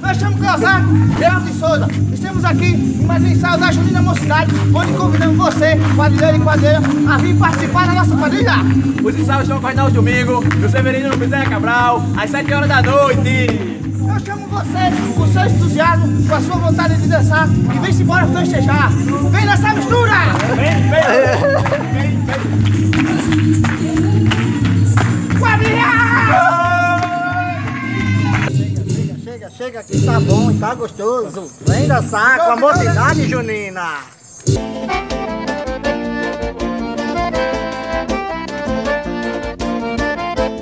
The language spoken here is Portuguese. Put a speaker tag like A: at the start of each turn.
A: Nós estamos Crosado, Leandro de Souza. Estamos aqui em mais um ensaio da Junina Mocidade, onde convidamos você, quadrilheiro e quadrilheira, a vir participar da nossa quadrilha.
B: Os ensaios estão ocorrendo aos domingos, no Severino Bezerra Cabral, às 7 horas da noite.
A: Eu chamo você, com seu entusiasmo, com a sua vontade de dançar, e vem-se embora festejar. Vem nessa mistura!
B: Vem!
A: Quadrilha!
C: Chega que tá bom, tá gostoso. Vem dançar com a mocidade, Junina.